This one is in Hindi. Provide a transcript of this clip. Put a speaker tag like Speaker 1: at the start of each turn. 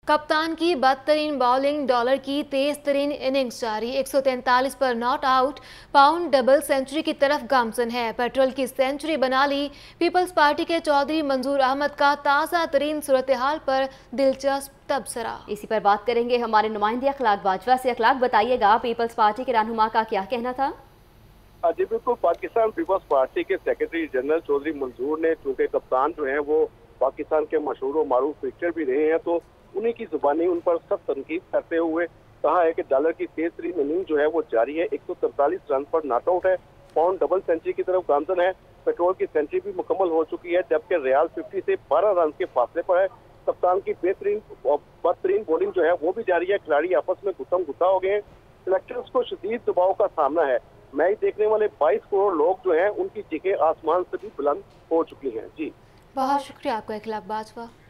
Speaker 1: कप्तान की बदतरीन बॉलिंग, डॉलर की तेज तरीन इनिंग्स जारी, 143 पर नॉट आउट, पाउंड डबल सेंचुरी की तरफ गामजन है। पेट्रोल की सेंचुरी बना ली। पीपल्स पार्टी के चौधरी मंजूर अहमद का ताज़ा तरीन सूरत हाल पर दिलचस्प तबसरा।
Speaker 2: इसी पर बात करेंगे हमारे नुमाइंदे अखलाक बाजवा से। अखलाक, बताइएगा पीपल्स पार्टी के रहनुमा का क्या कहना था?
Speaker 3: जी बिल्कुल, पाकिस्तान पीपल्स पार्टी के सेक्रेटरी जनरल चौधरी मंजूर ने, चूंकि कप्तान जो है वो पाकिस्तान के मशहूर और मारूफ क्रिकेटर भी रहे हैं, तो उन्हीं की जुबानी उन पर सख्त तनकीद करते हुए कहा है कि डॉलर की तेज तरीन इनिंग जो है वो जारी है। 143 रन पर नॉट आउट है, पाउंड डबल सेंचुरी की तरफ गामजन है। पेट्रोल की सेंचुरी भी मुकम्मल हो चुकी है, जबकि रियाल 50 से 12 रन के फासले पर है। कप्तान की बेहतरीन और बदतरीन बॉलिंग जो है वो भी जारी है। खिलाड़ी आपस में गुत्थम गुत्था हो गए हैं। सिलेक्टर्स को शदीद दबाव का सामना है। मैच देखने वाले 22 करोड़ लोग जो हैं उनकी चीखें आसमान से भी बुलंद हो चुकी हैं। जी,
Speaker 1: बहुत शुक्रिया आपका, अखलाक बाजवा।